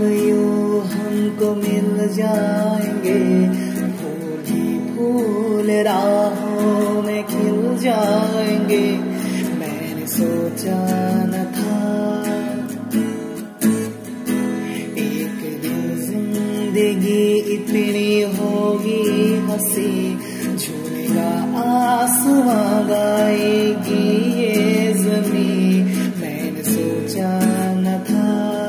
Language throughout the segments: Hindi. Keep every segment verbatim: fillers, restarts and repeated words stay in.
यूं हमको मिल जाएंगे, फूल ही फूल राहों में खिल जाएंगे। मैंने सोचा न था एक दिन जिंदगी इतनी होगी हंसी, झूलेगा आसमां गाएगी ये ज़मीं। मैंने सोचा न था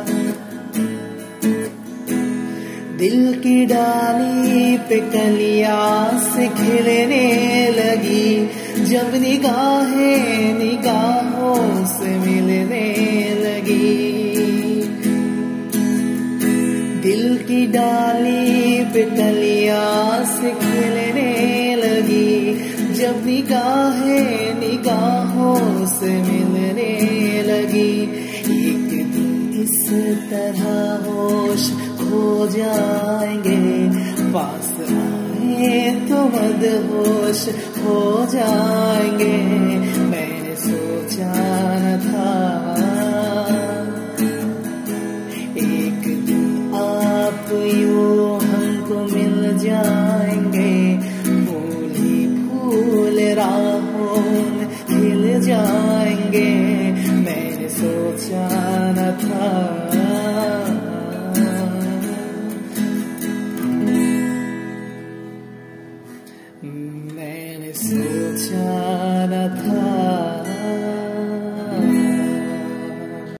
दिल की डाली पे कलियां से खिलने लगी, जब निगाहें निगाहों से मिलने लगी। दिल की डाली पे कलियां से खिलने लगी, जब निगाहें निगाहों से मिलने लगी। एक दिन इस तरह होश खो जाएंगे, पास आए तो मदहोश हो जाएंगे। मैंने सोचा न था एक दिन आप यूं हमको मिल जाएंगे, फूल ही फूल राहों में खिल जाएंगे। मैंने सोचा न था।